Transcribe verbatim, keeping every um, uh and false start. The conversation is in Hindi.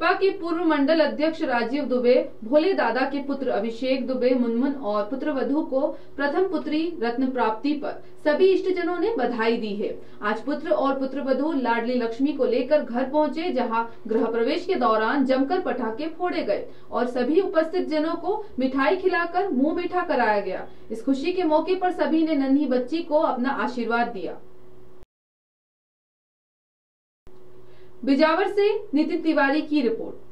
बसपा के पूर्व मंडल अध्यक्ष राजीव दुबे भोले दादा के पुत्र अभिषेक दुबे मुनमुन और पुत्र वधू को प्रथम पुत्री रत्न प्राप्ति पर सभी इष्टजनों ने बधाई दी है। आज पुत्र और पुत्र वधू लाडली लक्ष्मी को लेकर घर पहुंचे, जहां गृह प्रवेश के दौरान जमकर पटाखे फोड़े गए और सभी उपस्थित जनों को मिठाई खिलाकर मुंह मीठा कराया गया। इस खुशी के मौके पर सभी ने नन्ही बच्ची को अपना आशीर्वाद दिया। बिजावर से नितिन तिवारी की रिपोर्ट।